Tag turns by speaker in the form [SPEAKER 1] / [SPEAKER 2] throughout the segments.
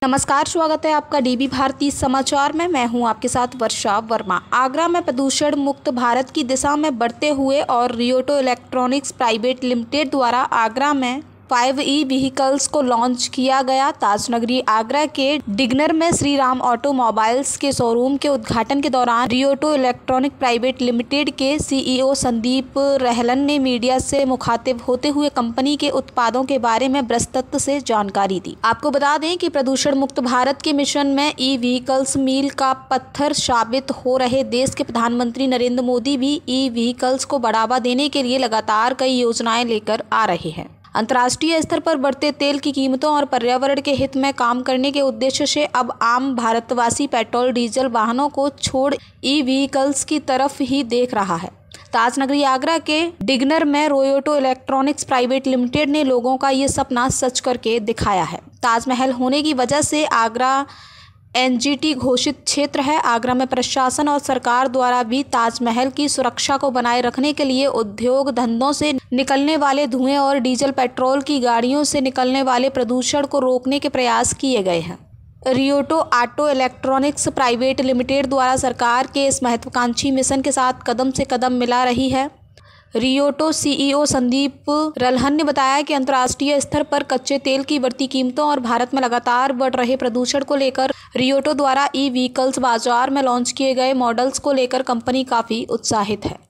[SPEAKER 1] नमस्कार, स्वागत है आपका डीबी भारती समाचार में। मैं हूं आपके साथ वर्षा वर्मा। आगरा में प्रदूषण मुक्त भारत की दिशा में बढ़ते हुए और रियोटो इलेक्ट्रॉनिक्स प्राइवेट लिमिटेड द्वारा आगरा में 5E व्हीकल्स को लॉन्च किया गया। ताजनगरी आगरा के डिगनर में श्री राम ऑटोमोबाइल्स के शोरूम के उद्घाटन के दौरान रियोटो इलेक्ट्रॉनिक प्राइवेट लिमिटेड के CEO संदीप रहलन ने मीडिया से मुखातिब होते हुए कंपनी के उत्पादों के बारे में विस्तृत से जानकारी दी। आपको बता दें कि प्रदूषण मुक्त भारत के मिशन में ई-व्हीकल्स मील का पत्थर साबित हो रहे देश के प्रधानमंत्री नरेंद्र मोदी भी ई-व्हीकल्स को बढ़ावा देने के लिए लगातार कई योजनाएं लेकर आ रहे हैं। अंतर्राष्ट्रीय स्तर पर बढ़ते तेल की कीमतों और पर्यावरण के हित में काम करने के उद्देश्य से अब आम भारतवासी पेट्रोल डीजल वाहनों को छोड़ ई-व्हीकल्स की तरफ ही देख रहा है। ताजनगरी आगरा के डिगनर में रियोटो इलेक्ट्रॉनिक्स प्राइवेट लिमिटेड ने लोगों का ये सपना सच करके दिखाया है। ताजमहल होने की वजह से आगरा NGT घोषित क्षेत्र है। आगरा में प्रशासन और सरकार द्वारा भी ताजमहल की सुरक्षा को बनाए रखने के लिए उद्योग धंधों से निकलने वाले धुएं और डीजल पेट्रोल की गाड़ियों से निकलने वाले प्रदूषण को रोकने के प्रयास किए गए हैं। Rioto auto electronics private limited द्वारा सरकार के इस महत्वाकांक्षी मिशन के साथ कदम से कदम मिला रही है। रियोटो CEO संदीप रहलन ने बताया कि अंतर्राष्ट्रीय स्तर पर कच्चे तेल की बढ़ती कीमतों और भारत में लगातार बढ़ रहे प्रदूषण को लेकर रियोटो द्वारा ई-व्हीकल्स बाजार में लॉन्च किए गए मॉडल्स को लेकर कंपनी काफ़ी उत्साहित है।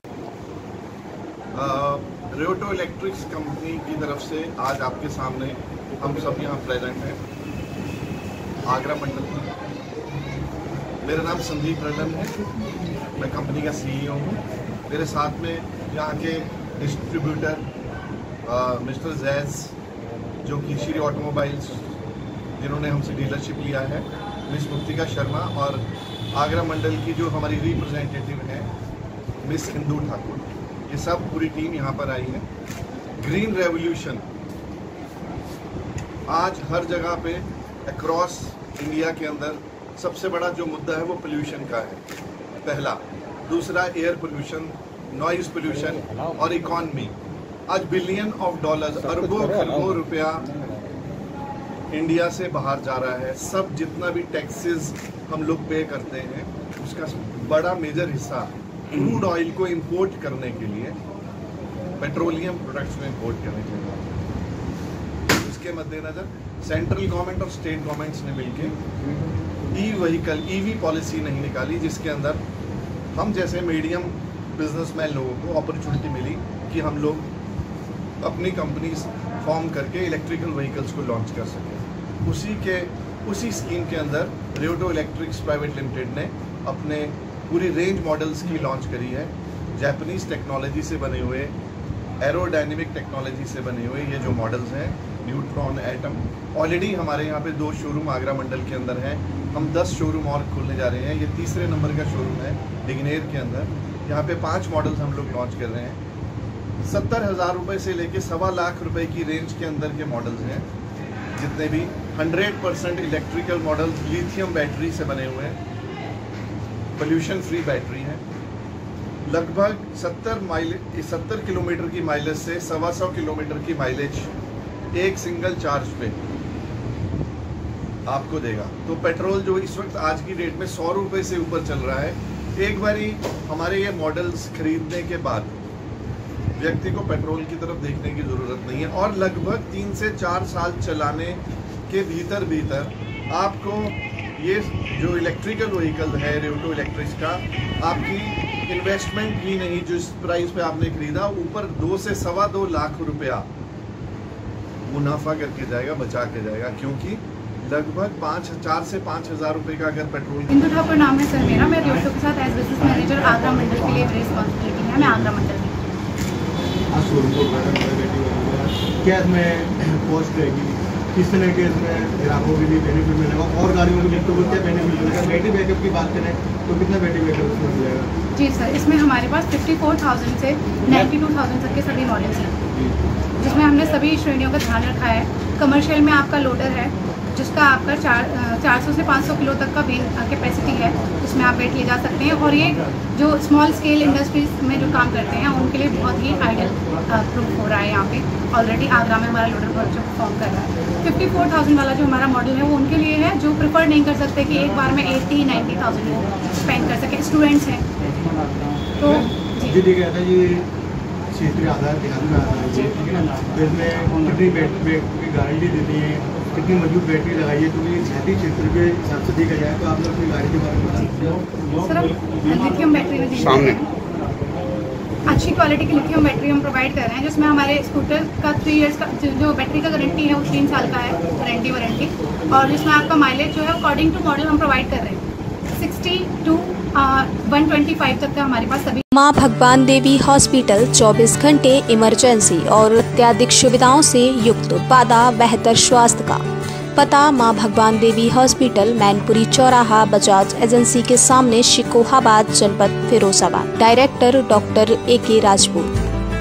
[SPEAKER 2] रियोटो इलेक्ट्रिक्स कंपनी की तरफ से आज आपके सामने हम सब यहाँ प्रेजेंट हैं आगरा मंडल में। मेरा नाम संदीप रहलन है, मैं कंपनी का CEO हूँ। मेरे साथ में यहाँ के डिस्ट्रीब्यूटर मिस्टर जैज़, जो कि श्री ऑटोमोबाइल्स जिन्होंने हमसे डीलरशिप लिया है, मिस मुक्तिका शर्मा, और आगरा मंडल की जो हमारी रिप्रेजेंटेटिव है मिस हिंदू ठाकुर, ये सब पूरी टीम यहाँ पर आई है। ग्रीन रेवोल्यूशन आज हर जगह पे अक्रॉस इंडिया के अंदर सबसे बड़ा जो मुद्दा है वो पोल्यूशन का है, पहला। दूसरा एयर पोल्यूशन, नॉइज पोल्यूशन और इकॉनमी। आज बिलियन ऑफ डॉलर्स, अरबों खरबों रुपया इंडिया से बाहर जा रहा है। सब जितना भी टैक्सेस हम लोग पे करते हैं उसका बड़ा मेजर हिस्सा क्रूड ऑयल को इंपोर्ट करने के लिए, पेट्रोलियम प्रोडक्ट्स को इंपोर्ट करने के लिए। इसके मद्देनजर सेंट्रल गवर्नमेंट और स्टेट गवर्नमेंट्स ने मिलकर ई-व्हीकल EV पॉलिसी नहीं निकाली, जिसके अंदर हम जैसे मीडियम बिजनेसमैन लोगों को अपॉर्चुनिटी मिली कि हम लोग अपनी कंपनीज फॉर्म करके इलेक्ट्रिकल व्हीकल्स को लॉन्च कर सकें। उसी स्कीम के अंदर रियोटो इलेक्ट्रिक्स प्राइवेट लिमिटेड ने अपने पूरी रेंज मॉडल्स की लॉन्च करी है। जापानीज टेक्नोलॉजी से बने हुए, एरोडायनेमिक टेक्नोलॉजी से बने हुए ये जो मॉडल्स हैं, न्यूट्रॉन, एटम, ऑलरेडी हमारे यहाँ पे 2 शोरूम आगरा मंडल के अंदर हैं। हम 10 शोरूम और खोलने जा रहे हैं। ये तीसरे नंबर का शोरूम है डिगनेर के अंदर। यहाँ पे 5 मॉडल्स हम लोग लॉन्च कर रहे हैं। 70,000 रुपये से लेके 1.25 लाख रुपए की रेंज के अंदर के मॉडल्स हैं। जितने भी 100% इलेक्ट्रिकल मॉडल्स लिथियम बैटरी से बने हुए हैं, पोल्यूशन फ्री बैटरी है। लगभग 70 किलोमीटर की माइलेज से 125 किलोमीटर की माइलेज एक सिंगल चार्ज पे आपको देगा। तो पेट्रोल जो इस वक्त आज की डेट में 100 रुपये से ऊपर चल रहा है, एक बारी हमारे ये मॉडल्स खरीदने के बाद व्यक्ति को पेट्रोल की तरफ देखने की ज़रूरत नहीं है। और लगभग 3 से 4 साल चलाने के भीतर आपको ये जो इलेक्ट्रिकल व्हीकल है रियोटो इलेक्ट्रिक्स का, आपकी इन्वेस्टमेंट भी नहीं, जिस प्राइस पे आपने खरीदा, ऊपर 2 से 2.25 लाख रुपया मुनाफा करके जाएगा, बचा के जाएगा। क्योंकि लगभग 4 से 5,000 रुपये का अगर पेट्रोल।
[SPEAKER 3] हिंदू ठाकुर नाम है सर मेरा। मैं रियोटो के साथ एज बिजनेस मैनेजर आगरा मंडल के लिए रिस्पॉन्सिबिलिटी है। मैं आगरा मंडल में
[SPEAKER 4] क्या इसमें कॉस्ट रहेगी, किस तरह के इसमें ग्राहकों के लिए बेनिफिट मिलेगा, और गाड़ियों में तो क्या बेनिफिट मिलेगा? बैटरी बैकअप की बात करें तो कितना बैटरी बैकअप उसमें मिल जाएगा?
[SPEAKER 3] जी सर, इसमें हमारे पास 54,000 से 92,000 तक के सभी मॉडल्स हैं, जिसमें हमने सभी श्रेणियों का ध्यान रखा है। कमर्शियल में आपका लोडर है, जिसका आपका 400 से 500 किलो तक का वेन कैपेसिटी है, उसमें आप वेट ले जा सकते हैं। और ये जो स्मॉल स्केल इंडस्ट्रीज में जो काम करते हैं उनके लिए बहुत ही आइडियल प्रूफ हो रहा है। यहाँ पे ऑलरेडी आगरा में हमारा लोडर बहुत जो परफॉर्म कर रहा है। 54,000 वाला जो हमारा मॉडल है वो उनके लिए है जो प्रेफर नहीं कर सकते कि एक बार में 80-90,000 वो स्पेंड कर सके, स्टूडेंट्स हैं। तो
[SPEAKER 4] जी कहता है ये क्षेत्रीय आधार ध्यान में आता है, ठीक है ना, तो इसमें कितनी बैटरी की गारंटी देती है, कितनी मजबूत बैटरी लगाई है, तो ये क्षेत्रीय क्षेत्र के हिसाब से देखा जाए तो आप लोग अपनी गाड़ी के बारे में बता सकते हो।
[SPEAKER 3] सर हम लिथियम बैटरी में सामने अच्छी क्वालिटी की लिथियम बैटरी हम प्रोवाइड कर रहे हैं, जिसमें हमारे स्कूटर का 3 इयर्स का जो बैटरी का गारंटी है वो 3 साल का है वारंटी, और जिसमें आपका माइलेज जो है अकॉर्डिंग टू मॉडल हम प्रोवाइड कर रहे हैं 60 to 125 तक का हमारे पास सभी।
[SPEAKER 1] मां भगवान देवी हॉस्पिटल 24 घंटे इमरजेंसी और अत्याधिक सुविधाओं से युक्त, वादा बेहतर स्वास्थ्य का। पता मां भगवान देवी हॉस्पिटल, मैनपुरी चौराहा, बजाज एजेंसी के सामने, शिकोहाबाद, जनपद Firozabad. Director doctor AK Rajput.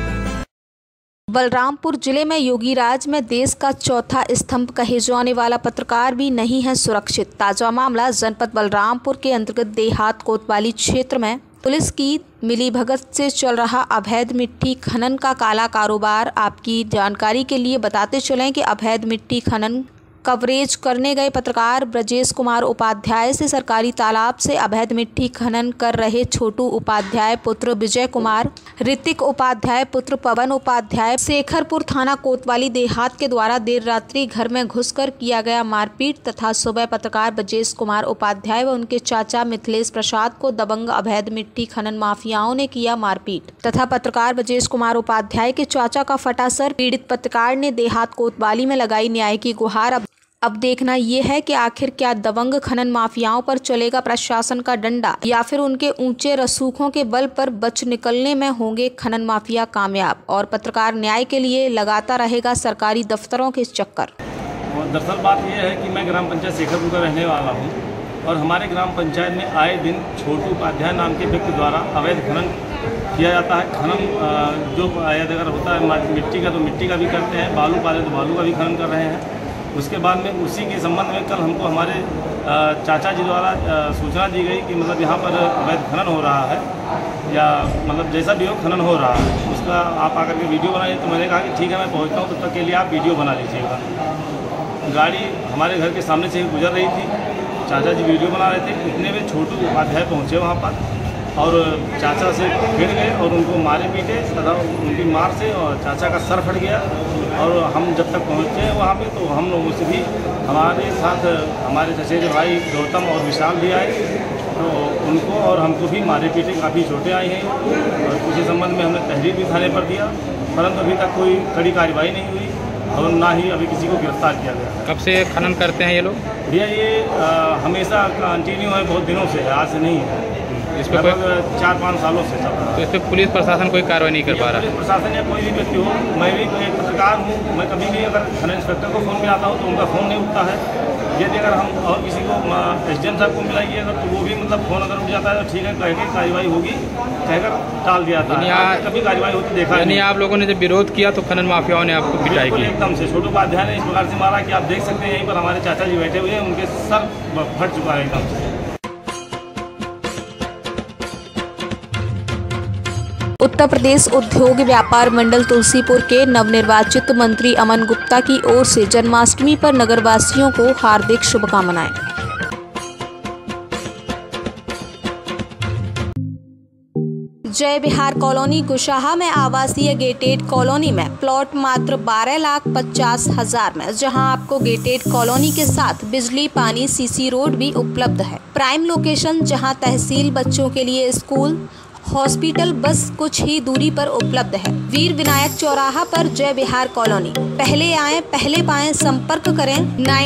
[SPEAKER 1] Balrampur जिले में योगीराज में देश का चौथा स्तंभ कहे जाने वाला पत्रकार भी नहीं है सुरक्षित। ताजा मामला जनपद बलरामपुर के अंतर्गत देहात कोतवाली क्षेत्र में पुलिस की मिलीभगत से चल रहा अवैध मिट्टी खनन का काला कारोबार। आपकी जानकारी के लिए बताते चलें कि अवैध मिट्टी खनन कवरेज करने गए पत्रकार ब्रजेश कुमार उपाध्याय से सरकारी तालाब से अवैध मिट्टी खनन कर रहे छोटू उपाध्याय पुत्र विजय कुमार, ऋतिक उपाध्याय पुत्र पवन उपाध्याय, शेखरपुर थाना कोतवाली देहात के द्वारा देर रात्रि घर में घुसकर किया गया मारपीट तथा सुबह पत्रकार ब्रजेश कुमार उपाध्याय व उनके चाचा मिथिलेश प्रसाद को दबंग अवैध मिट्टी खनन माफियाओं ने किया मारपीट तथा पत्रकार ब्रजेश कुमार उपाध्याय के चाचा का फटा सर। पीड़ित पत्रकार ने देहात कोतवाली में लगाई न्याय की गुहार। अब देखना ये है कि आखिर क्या दबंग खनन माफियाओं पर चलेगा प्रशासन का डंडा या फिर उनके ऊंचे रसूखों के बल पर बच निकलने में होंगे खनन माफिया कामयाब और पत्रकार न्याय के लिए लगाता रहेगा सरकारी दफ्तरों के चक्कर।
[SPEAKER 5] दरअसल बात यह है कि मैं ग्राम पंचायत शेखरपुर का रहने वाला हूँ और हमारे ग्राम पंचायत में आए दिन छोटू उपाध्याय नाम के व्यक्ति द्वारा अवैध खनन किया जाता है। खनन जो अगर होता है मिट्टी का तो मिट्टी का भी करते हैं, बालू पाले तो बालू का भी खनन कर रहे हैं। उसके बाद में उसी के संबंध में कल हमको हमारे चाचा जी द्वारा सूचना दी गई कि मतलब यहाँ पर अवैध खनन हो रहा है या मतलब जैसा भी हो खनन हो रहा है, उसका आप आकर के वीडियो बनाइए। तो मैंने कहा कि ठीक है मैं पहुँचता हूँ, तब तक के लिए आप वीडियो बना लीजिएगा। गाड़ी हमारे घर के सामने से गुजर रही थी, चाचा जी वीडियो बना रहे थे, इतने में छोटू उपाध्याय पहुँचे वहाँ पर और चाचा से भिड़ गए और उनको मारे पीटे तथा उनकी मार से और चाचा का सर फट गया। और हम जब तक पहुँचे वहाँ पे तो हम लोगों से भी हमारे साथ हमारे चचेरे भाई गौतम और विशाल भी आए, तो उनको और हमको भी मारे पीटे काफ़ी चोटें आई हैं और इसी संबंध में हमने तहरीर भी थाने पर दिया, परंतु अभी तक कोई कड़ी कार्रवाई नहीं हुई और ना ही अभी किसी को गिरफ्तार किया गया।
[SPEAKER 6] कब से खनन करते हैं ये लोग?
[SPEAKER 5] भैया ये हमेशा कंटिन्यू है, बहुत दिनों से है, आज से नहीं है,
[SPEAKER 6] इस पर
[SPEAKER 5] लगभग 4-5 सालों से चल रहा है।
[SPEAKER 6] तो इस पर पुलिस प्रशासन कोई कार्रवाई नहीं कर पा रहा?
[SPEAKER 5] पुलिस प्रशासन या कोई भी व्यक्ति हो, मैं भी एक पत्रकार हूँ, मैं कभी भी अगर थाना इंस्पेक्टर को फ़ोन मिलाता हूँ तो उनका फ़ोन नहीं उठता है। यदि अगर हम और किसी को SDM साहब को मिलाइए अगर तो वो भी मतलब फ़ोन अगर उठ जाता है तो ठीक है कह के कार्रवाई होगी कहकर टाल दिया था, कभी कार्रवाई होती देखा नहीं।
[SPEAKER 6] आप लोगों ने जब विरोध किया तो खनन माफियाओं ने आपको पिटाई की?
[SPEAKER 5] एकदम से छोटू उपाध्याय ने इस प्रकार से मारा कि आप देख सकते हैं यहीं पर हमारे चाचा जी बैठे हुए हैं, उनके सर फट चुका है एकदम से।
[SPEAKER 1] उत्तर प्रदेश उद्योग व्यापार मंडल तुलसीपुर के नवनिर्वाचित मंत्री अमन गुप्ता की ओर से जन्माष्टमी पर नगरवासियों को हार्दिक शुभकामनाएं। जय बिहार कॉलोनी कुशाहा में आवासीय गेटेड कॉलोनी में प्लॉट मात्र 12,50,000 में, जहां आपको गेटेड कॉलोनी के साथ बिजली, पानी, CC रोड भी उपलब्ध है। प्राइम लोकेशन जहां तहसील, बच्चों के लिए स्कूल, हॉस्पिटल बस कुछ ही दूरी पर उपलब्ध है। वीर विनायक चौराहा पर जय बिहार कॉलोनी। पहले आएं पहले पाएं, संपर्क करें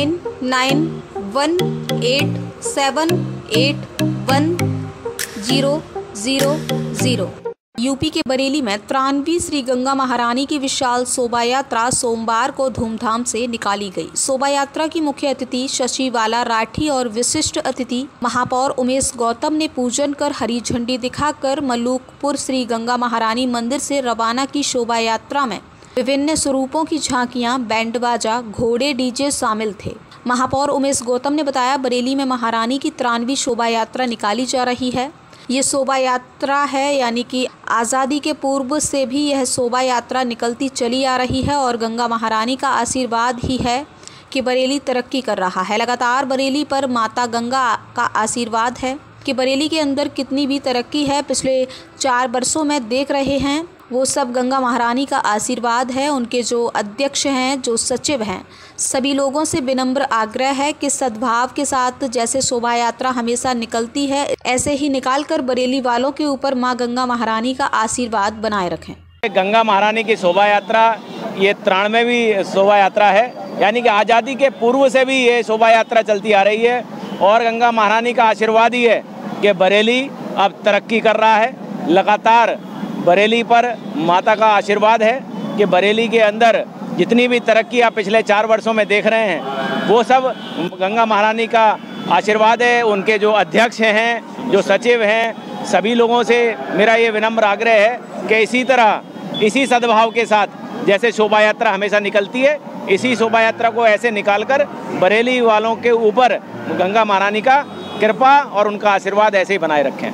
[SPEAKER 1] 9918781000। यूपी के बरेली में 93 श्री गंगा महारानी की विशाल शोभा यात्रा सोमवार को धूमधाम से निकाली गई। शोभा यात्रा की मुख्य अतिथि शशिबाला राठी और विशिष्ट अतिथि महापौर उमेश गौतम ने पूजन कर हरी झंडी दिखाकर मलूकपुर श्री गंगा महारानी मंदिर से रवाना की। शोभा यात्रा में विभिन्न स्वरूपों की झांकियां, बैंड बाजा, घोड़े, DJ शामिल थे। महापौर उमेश गौतम ने बताया, बरेली में महारानी की 93वीं शोभा यात्रा निकाली जा रही है। ये शोभा यात्रा है, यानी कि आज़ादी के पूर्व से भी यह शोभा यात्रा निकलती चली आ रही है और गंगा महारानी का आशीर्वाद ही है कि बरेली तरक्की कर रहा है। लगातार बरेली पर माता गंगा का आशीर्वाद है कि बरेली के अंदर कितनी भी तरक्की है पिछले 4 वर्षों में देख रहे हैं, वो सब गंगा महारानी का आशीर्वाद है। उनके जो अध्यक्ष हैं, जो सचिव हैं, सभी लोगों से विनम्र आग्रह है कि सद्भाव के साथ जैसे शोभा यात्रा हमेशा निकलती है, ऐसे ही निकाल कर बरेली वालों के ऊपर माँ गंगा महारानी का आशीर्वाद बनाए रखें।
[SPEAKER 7] गंगा महारानी की शोभा यात्रा ये 93वीं शोभा यात्रा है, यानी कि आज़ादी के पूर्व से भी ये शोभा यात्रा चलती आ रही है और गंगा महारानी का आशीर्वाद ही है कि बरेली अब तरक्की कर रहा है। लगातार बरेली पर माता का आशीर्वाद है कि बरेली के अंदर जितनी भी तरक्की आप पिछले 4 वर्षों में देख रहे हैं, वो सब गंगा महारानी का आशीर्वाद है। उनके जो अध्यक्ष हैं, जो सचिव हैं, सभी लोगों से मेरा ये विनम्र आग्रह है कि इसी तरह, इसी सद्भाव के साथ जैसे शोभा यात्रा हमेशा निकलती है, इसी शोभा यात्रा को ऐसे निकालकर बरेली वालों के ऊपर गंगा महारानी का कृपा और उनका आशीर्वाद ऐसे ही बनाए रखें।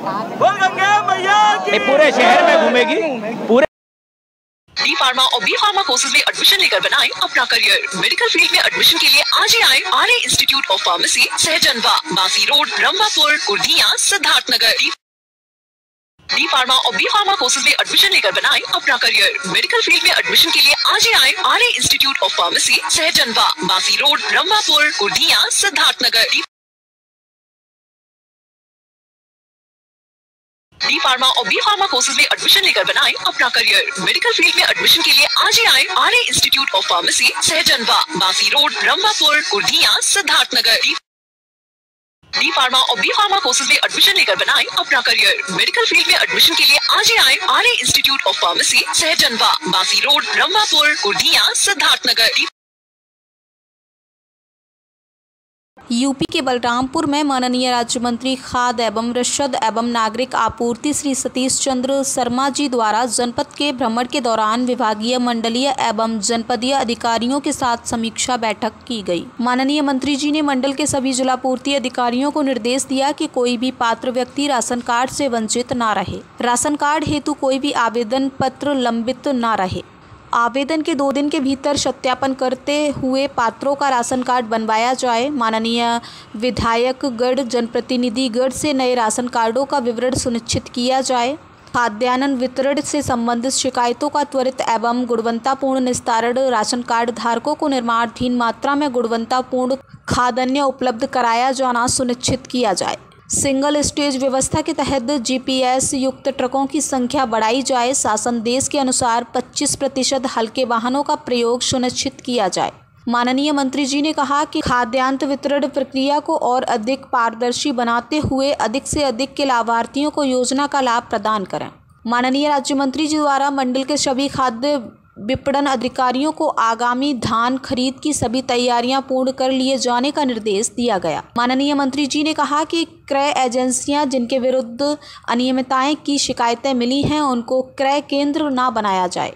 [SPEAKER 7] पूरे शहर में घूमेगी। पूरे
[SPEAKER 8] डी फार्मा और बी फार्मा कोर्सेज में एडमिशन लेकर बनाएं अपना करियर। मेडिकल फील्ड में एडमिशन के लिए आज ही आए Arya institute of pharmacy, Sahjanwa, Basi road, Rambhapur, Kurdiya, Siddharthnagar. D pharma और बी फार्मा कोर्सेज में एडमिशन लेकर बनाएं अपना करियर। मेडिकल फील्ड में एडमिशन के लिए आज ही आए Arya institute of pharmacy, Sahjanwa, Basi road, Rambhapur, Kurdiya, Siddharthnagar. D pharma और बी फार्मा कोर्सेज में एडमिशन लेकर बनाएं अपना करियर। मेडिकल फील्ड में एडमिशन के लिए आज ही आए Arya institute of pharmacy, Sahjanwa, Basi road, Rambhapur, Kurdiya, Siddharthnagar. D pharma और बी फार्मा कोर्सेज में एडमिशन लेकर बनाएं अपना करियर। मेडिकल फील्ड में एडमिशन के लिए आज ही आए Arya institute of pharmacy, Sahjanwa, Basi road, Rambhapur, Kurdiya, Siddharthnagar.
[SPEAKER 1] UP के बलरामपुर में माननीय राज्य मंत्री खाद्य एवं रसद एवं नागरिक आपूर्ति श्री सतीश चंद्र शर्मा जी द्वारा जनपद के भ्रमण के दौरान विभागीय, मंडलीय एवं जनपदीय अधिकारियों के साथ समीक्षा बैठक की गई। माननीय मंत्री जी ने मंडल के सभी जिलापूर्ति अधिकारियों को निर्देश दिया कि कोई भी पात्र व्यक्ति राशन कार्ड से वंचित न रहे। राशन कार्ड हेतु कोई भी आवेदन पत्र लंबित न रहे। आवेदन के 2 दिन के भीतर सत्यापन करते हुए पात्रों का राशन कार्ड बनवाया जाए। माननीय विधायकगण, जनप्रतिनिधिगण से नए राशन कार्डों का विवरण सुनिश्चित किया जाए। खाद्यान्न वितरण से संबंधित शिकायतों का त्वरित एवं गुणवत्तापूर्ण निस्तारण, राशन कार्ड धारकों को निर्माणाधीन मात्रा में गुणवत्तापूर्ण खाद्यान्न उपलब्ध कराया जाना सुनिश्चित किया जाए। सिंगल स्टेज व्यवस्था के तहत GPS युक्त ट्रकों की संख्या बढ़ाई जाए। शासन देश के अनुसार 25% हल्के वाहनों का प्रयोग सुनिश्चित किया जाए। माननीय मंत्री जी ने कहा कि खाद्यान्न वितरण प्रक्रिया को और अधिक पारदर्शी बनाते हुए अधिक से अधिक के लाभार्थियों को योजना का लाभ प्रदान करें। माननीय राज्य मंत्री जी द्वारा मंडल के सभी खाद्य विपणन अधिकारियों को आगामी धान खरीद की सभी तैयारियां पूर्ण कर लिए जाने का निर्देश दिया गया। माननीय मंत्री जी ने कहा कि क्रय एजेंसियां जिनके विरुद्ध अनियमितताएं की शिकायतें मिली हैं, उनको क्रय केंद्र न बनाया जाए।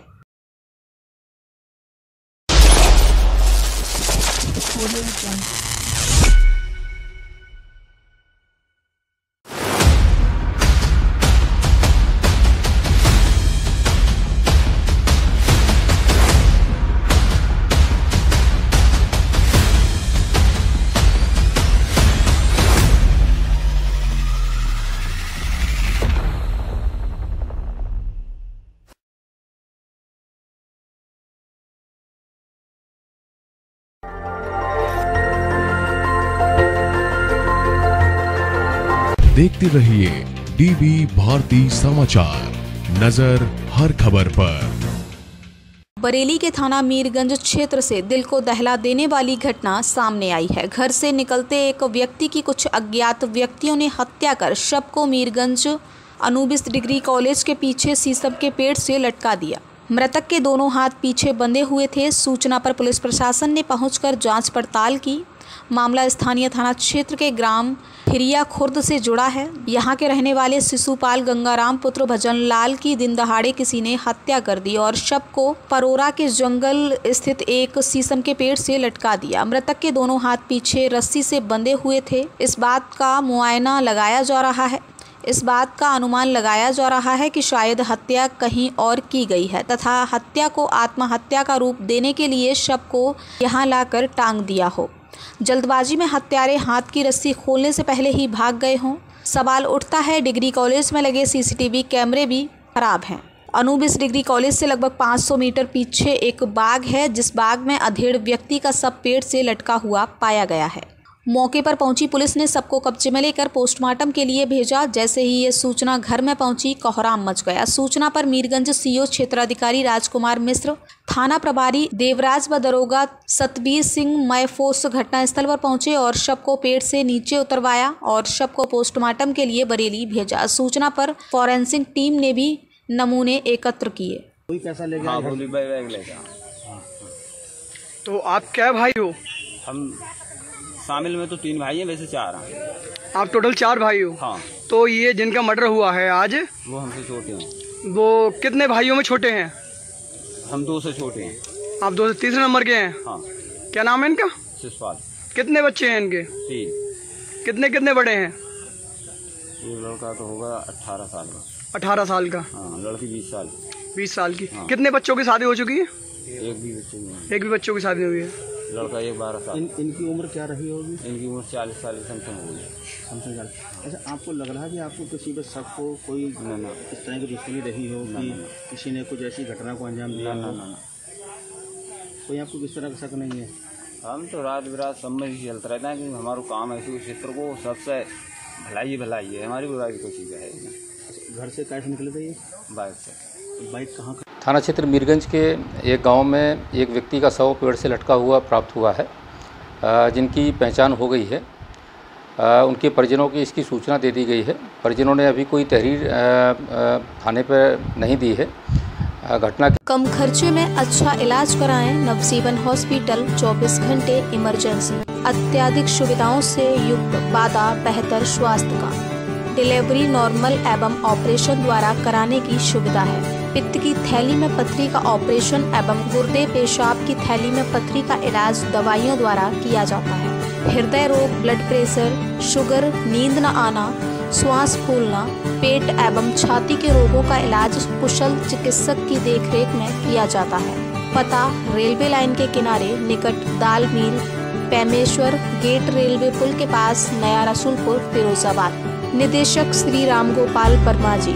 [SPEAKER 9] देखते रहिए डीबी भारती समाचार, नजर हर खबर पर।
[SPEAKER 1] बरेली के थाना मीरगंज क्षेत्र से दिल को दहला देने वाली घटना सामने आई है। घर से निकलते एक व्यक्ति की कुछ अज्ञात व्यक्तियों ने हत्या कर शव को मीरगंज अनुबिस डिग्री कॉलेज के पीछे शीशम के पेड़ से लटका दिया। मृतक के दोनों हाथ पीछे बंधे हुए थे। सूचना पर पुलिस प्रशासन ने पहुंचकर जांच पड़ताल की। मामला स्थानीय थाना क्षेत्र के ग्राम हिरिया खुर्द से जुड़ा है। यहाँ के रहने वाले शिशुपाल गंगाराम पुत्र भजन लाल की दिन दहाड़े किसी ने हत्या कर दी और शव को परोरा के जंगल स्थित एक शीशम के पेड़ से लटका दिया। मृतक के दोनों हाथ पीछे रस्सी से बंधे हुए थे। इस बात का मुआयना लगाया जा रहा है। इस बात का अनुमान लगाया जा रहा है कि शायद हत्या कहीं और की गई है तथा हत्या को आत्महत्या का रूप देने के लिए शव को यहाँ लाकर टांग दिया हो। जल्दबाजी में हत्यारे हाथ की रस्सी खोलने से पहले ही भाग गए हों। सवाल उठता है, डिग्री कॉलेज में लगे सीसीटीवी कैमरे भी खराब हैं। अनुबिस डिग्री कॉलेज से लगभग 500 मीटर पीछे एक बाग है, जिस बाग में अधेड़ व्यक्ति का शव पेड़ से लटका हुआ पाया गया है। मौके पर पहुंची पुलिस ने सबको कब्जे में लेकर पोस्टमार्टम के लिए भेजा। जैसे ही ये सूचना घर में पहुंची, कोहराम मच गया। सूचना पर मीरगंज सीओ क्षेत्राधिकारी राजकुमार मिश्र, थाना प्रभारी देवराज व दरोगा सतबीर सिंह मैफोर्स घटनास्थल पर पहुंचे और शव को पेड़ से नीचे उतरवाया और शव को पोस्टमार्टम के लिए बरेली भेजा। सूचना पर फॉरेंसिक टीम ने भी नमूने एकत्र किए।
[SPEAKER 10] कोई पैसा ले गया?
[SPEAKER 4] तो आप क्या भाई हो?
[SPEAKER 10] हम शामिल में तो 3 भाई हैं, वैसे 4 हैं।
[SPEAKER 4] आप टोटल 4 भाई हो?
[SPEAKER 10] हाँ।
[SPEAKER 4] तो ये जिनका मर्डर हुआ है आज,
[SPEAKER 10] वो हमसे छोटे हैं।
[SPEAKER 4] वो कितने भाइयों में छोटे हैं?
[SPEAKER 10] हम 2 से छोटे हैं।
[SPEAKER 4] आप 2 से तीसरे नंबर के हैं?
[SPEAKER 10] हाँ।
[SPEAKER 4] क्या नाम है इनका?
[SPEAKER 10] शिशुपाल।
[SPEAKER 4] कितने बच्चे हैं इनके?
[SPEAKER 10] 3।
[SPEAKER 4] कितने बड़े हैं?
[SPEAKER 10] ये लड़का तो होगा 18 साल का।
[SPEAKER 4] 18 साल का?
[SPEAKER 10] हाँ। लड़की 20 साल।
[SPEAKER 4] 20 साल की।
[SPEAKER 10] हाँ।
[SPEAKER 4] कितने बच्चों की शादी हो चुकी है?
[SPEAKER 10] एक भी बच्चे नहीं है।
[SPEAKER 4] एक भी बच्चों की शादी हुई है।
[SPEAKER 10] लड़का 12 साल।
[SPEAKER 11] इनकी उम्र क्या रही होगी?
[SPEAKER 10] इनकी उम्र 40 साल समथिंग होगी।
[SPEAKER 11] अच्छा, आपको लग रहा है कि आपको किसी पे शक को कोई इस तरह की दुश्मनी रही हो कि किसी ने कुछ ऐसी घटना को अंजाम दिया?
[SPEAKER 10] ना।
[SPEAKER 11] कोई आपको किस तरह का शक नहीं है?
[SPEAKER 10] हम तो रात बिरात सब में ही चलता रहता है कि हमारा काम है इस क्षेत्र को सबसे भलाई है, हमारी बुराई कोई चीज़ है।
[SPEAKER 11] घर से कैसे निकले थे ये?
[SPEAKER 10] बाइक से।
[SPEAKER 11] बाइक कहाँ?
[SPEAKER 12] थाना क्षेत्र मीरगंज के एक गांव में एक व्यक्ति का शव पेड़ से लटका हुआ प्राप्त हुआ है, जिनकी पहचान हो गई है। उनके परिजनों की इसकी सूचना दे दी गई है। परिजनों ने अभी कोई तहरीर थाने पर नहीं दी है। घटना
[SPEAKER 1] कम खर्चे में अच्छा इलाज कराएं। नवजीवन हॉस्पिटल 24 घंटे इमरजेंसी, अत्याधिक सुविधाओं से युक्त वादा बेहतर स्वास्थ्य का। डिलीवरी नॉर्मल एवं ऑपरेशन द्वारा कराने की सुविधा है। पित्त की थैली में पथरी का ऑपरेशन एवं गुर्दे पेशाब की थैली में पथरी का इलाज दवाइयों द्वारा किया जाता है। हृदय रोग, ब्लड प्रेशर, शुगर, नींद न आना, श्वास फूलना, पेट एवं छाती के रोगों का इलाज कुशल चिकित्सक की देखरेख में किया जाता है। पता रेलवे लाइन के किनारे निकट दाल मिल, पेमेश्वर गेट, रेलवे पुल के पास, नया रसूलपुर, फिरोजाबाद। निदेशक श्री राम गोपाल वर्मा जी।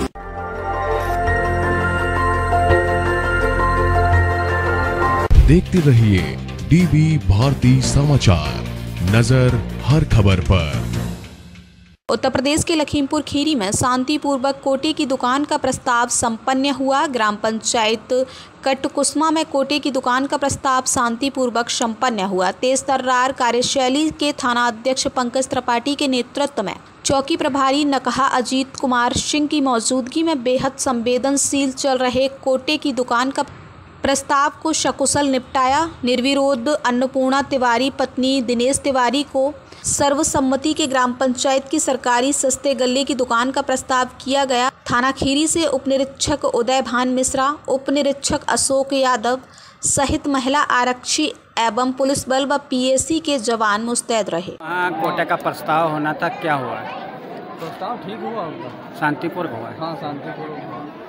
[SPEAKER 9] देखते रहिए डीबी भारती समाचार, नजर हर खबर पर।
[SPEAKER 1] उत्तर प्रदेश के लखीमपुर खीरी में शांतिपूर्वक कोटे की दुकान का प्रस्ताव संपन्न हुआ। ग्राम पंचायत कटकुसमा में कोटे की दुकान का प्रस्ताव शांतिपूर्वक संपन्न हुआ। तेज तर्रार कार्यशैली के थाना अध्यक्ष पंकज त्रिपाठी के नेतृत्व में चौकी प्रभारी नकहा अजीत कुमार सिंह की मौजूदगी में बेहद संवेदनशील चल रहे कोटे की दुकान का प्रस्ताव को सकुशल निपटाया। निर्विरोध अन्नपूर्णा तिवारी पत्नी दिनेश तिवारी को सर्वसम्मति के ग्राम पंचायत की सरकारी सस्ते गल्ले की दुकान का प्रस्ताव किया गया। थाना खीरी से उप निरीक्षक उदय भान मिश्रा, उप निरीक्षक अशोक यादव सहित महिला आरक्षी एवं पुलिस बल व पीएसी के जवान मुस्तैद रहे।
[SPEAKER 13] कोटे का प्रस्ताव होना था, क्या हुआ है?
[SPEAKER 4] प्रस्ताव ठीक हुआ होगा,
[SPEAKER 13] शांतिपूर्वक हुआ है।
[SPEAKER 4] हाँ शांतिपूर्वक।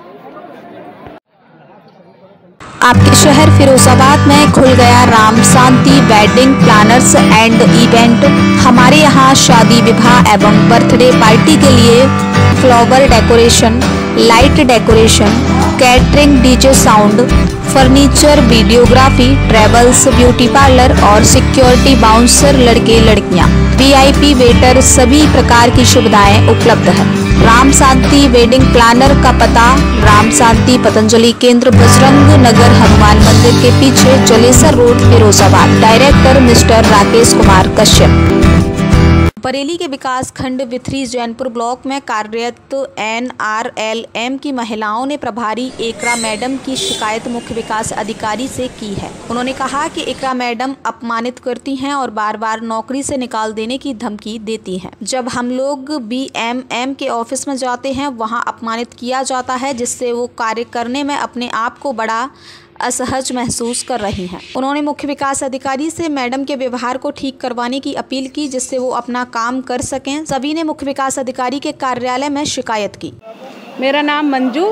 [SPEAKER 1] आपके शहर फिरोजाबाद में खुल गया Ram Shanti wedding planners and event. हमारे यहाँ शादी, विवाह एवं बर्थडे पार्टी के लिए flower decoration, light decoration, catering, DJ sound, furniture, videography, travels, beauty parlour और सिक्योरिटी बाउंसर लड़के लड़कियां, वीआईपी वेटर, सभी प्रकार की सुविधाएं उपलब्ध है। राम शांति वेडिंग प्लानर का पता राम शांति पतंजलि केंद्र, बजरंग नगर, हनुमान मंदिर के पीछे, Jalesar road, Firozabad. Director mister Rakesh Kumar Kashyap. Bareilly के विकास खंड विथरी जैनपुर ब्लॉक में कार्यरत NRLM की महिलाओं ने प्रभारी एकरा मैडम की शिकायत मुख्य विकास अधिकारी से की है। उन्होंने कहा कि एकरा मैडम अपमानित करती हैं और बार बार नौकरी से निकाल देने की धमकी देती हैं। जब हम लोग BMM के ऑफिस में जाते हैं वहां अपमानित किया जाता है, जिससे वो कार्य करने में अपने आप को बड़ा असहज महसूस कर रही हैं। उन्होंने मुख्य विकास अधिकारी से मैडम के व्यवहार को ठीक करवाने की अपील की, जिससे वो अपना काम कर सकें। सभी ने मुख्य विकास अधिकारी के कार्यालय में शिकायत की।
[SPEAKER 14] मेरा नाम मंजू।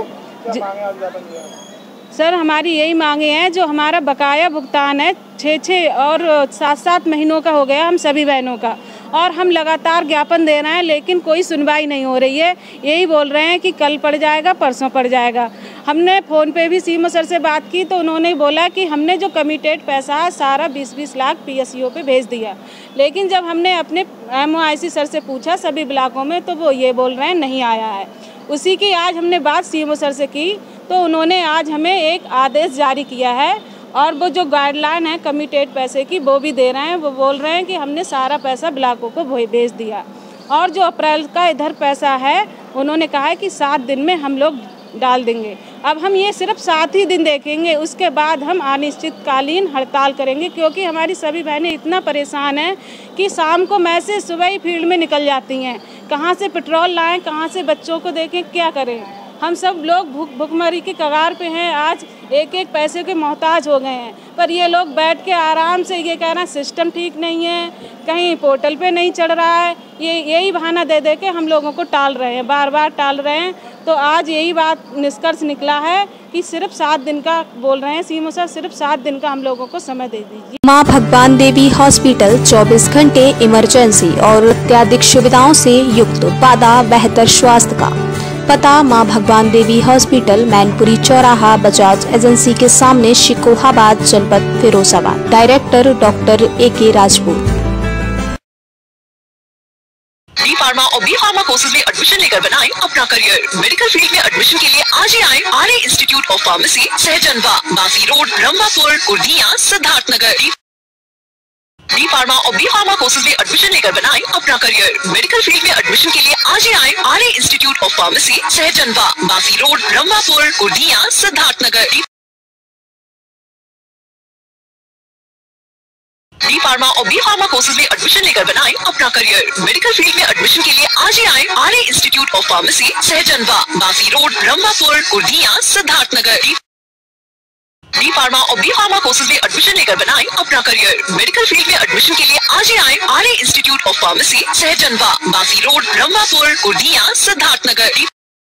[SPEAKER 14] सर, हमारी यही मांगे हैं, जो हमारा बकाया भुगतान है 6 और 7 महीनों का हो गया हम सभी बहनों का, और हम लगातार ज्ञापन दे रहे हैं लेकिन कोई सुनवाई नहीं हो रही है। यही बोल रहे हैं कि कल पड़ जाएगा, परसों पड़ जाएगा। हमने फ़ोन पे भी सीएमओ सर से बात की तो उन्होंने बोला कि हमने जो कमिटेड पैसा है सारा 20-20 लाख PSEO पे भेज दिया, लेकिन जब हमने अपने MOIC सर से पूछा सभी ब्लॉकों में तो वो ये बोल रहे हैं नहीं आया है। उसी की आज हमने बात सीएमओ सर से की तो उन्होंने आज हमें एक आदेश जारी किया है और वो जो गाइडलाइन है कमिटेड पैसे की वो भी दे रहे हैं। वो बोल रहे हैं कि हमने सारा पैसा ब्लॉकों को भेज दिया, और जो अप्रैल का इधर पैसा है उन्होंने कहा है कि 7 दिन में हम लोग डाल देंगे। अब हम ये सिर्फ 7 ही दिन देखेंगे, उसके बाद हम अनिश्चितकालीन हड़ताल करेंगे, क्योंकि हमारी सभी बहनें इतना परेशान हैं कि शाम को मैसेज सुबह ही फील्ड में निकल जाती हैं। कहाँ से पेट्रोल लाएं, कहाँ से बच्चों को देखें, क्या करें। हम सब लोग भुखमरी के कगार पे हैं, आज एक पैसे के मोहताज हो गए हैं। पर ये लोग बैठ के आराम से ये कह रहे हैं सिस्टम ठीक नहीं है, कहीं पोर्टल पे नहीं चढ़ रहा है, यही बहाना दे दे के हम लोगों को टाल रहे हैं, बार बार टाल रहे हैं। तो आज यही बात निष्कर्ष निकला है कि सिर्फ 7 दिन का बोल रहे हैं सीएमओ सर, सिर्फ 7 दिन का हम लोगों को समय दे दीजिए।
[SPEAKER 1] मां भगवान देवी हॉस्पिटल 24 घंटे इमरजेंसी और अत्याधिक सुविधाओं से युक्त, वादा बेहतर स्वास्थ्य का। पता मां भगवान देवी हॉस्पिटल, मैनपुरी चौराहा, बजाज एजेंसी के सामने, शिकोहाबाद, जनपद Firozabad. Director doctor AK Rajput.
[SPEAKER 8] D pharma और बी फार्मा कोर्सेज में एडमिशन लेकर बनाएं अपना करियर। मेडिकल फील्ड में एडमिशन के लिए आज ही आए RA institute of pharmacy, Sahjanwa, Basi road, Rambhapur, Kurdiya, Siddharthnagar. D pharma और बी फार्मा कोर्सेज में एडमिशन लेकर बनाएं अपना करियर। मेडिकल फील्ड में एडमिशन के लिए आज ही आए RA institute of pharmacy, Sahjanwa, Basi road, Rambhapur, Kurdiya, Siddharthnagar. D pharma और बी फार्मा कोर्सेज में एडमिशन लेकर बनाएं अपना करियर। मेडिकल फील्ड में एडमिशन के लिए आज ही आए RA institute of pharmacy, Sahjanwa, Basi road, Rambhapur, Kurdiya, Siddharthnagar. D pharma और बी फार्मा कोर्सेज में एडमिशन लेकर बनाएं अपना करियर। मेडिकल फील्ड में एडमिशन के लिए आज ही आए RA institute of pharmacy, Sahjanwa, Basi road, Rambhapur, Kurdiya, Siddharthnagar.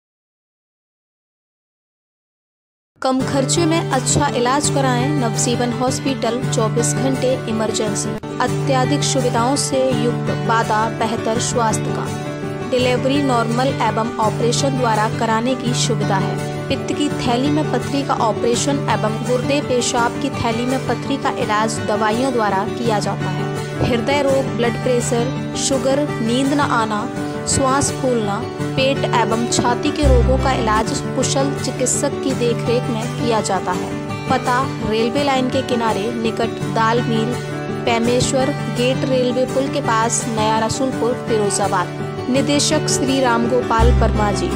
[SPEAKER 1] कम खर्चे में अच्छा इलाज कराएं नवजीवन हॉस्पिटल, 24 घंटे इमरजेंसी, अत्याधिक सुविधाओं से युक्त, वादा बेहतर स्वास्थ्य का। डिलीवरी नॉर्मल एवं ऑपरेशन द्वारा कराने की सुविधा है। पित्त की थैली में पथरी का ऑपरेशन एवं गुर्दे पेशाब की थैली में पथरी का इलाज दवाइयों द्वारा किया जाता है। हृदय रोग, ब्लड प्रेशर, शुगर, नींद न आना, श्वास फूलना, पेट एवं छाती के रोगों का इलाज कुशल चिकित्सक की देखरेख में किया जाता है। पता रेलवे लाइन के किनारे निकट दाल मिल, पेमेश्वर गेट, रेलवे पुल के पास, नया रसूलपुर, फिरोजाबाद। निदेशक श्री राम गोपाल वर्मा जी।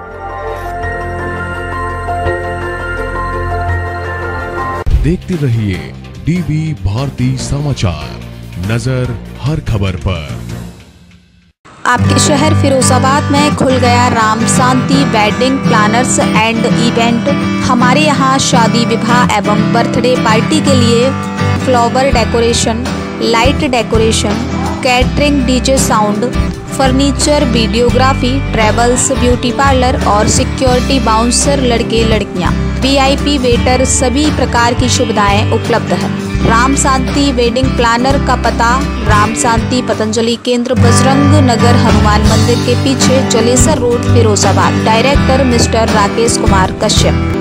[SPEAKER 9] देखते रहिए DB भारती समाचार, नजर हर खबर पर।
[SPEAKER 1] आपके शहर फिरोजाबाद में खुल गया Ram Shanti wedding planners and event. हमारे यहाँ शादी, विवाह एवं बर्थडे पार्टी के लिए flower decoration, light decoration, catering, DJ sound, furniture, videography, travels, beauty parlour और सिक्योरिटी, बाउंसर, लड़के लड़कियां, VIP वेटर, सभी प्रकार की सुविधाएं उपलब्ध है। राम शांति वेडिंग प्लानर का पता राम शांति पतंजलि केंद्र, बजरंग नगर, हनुमान मंदिर के पीछे, Jalesar road, Firozabad. Director mister Rakesh Kumar Kashyap.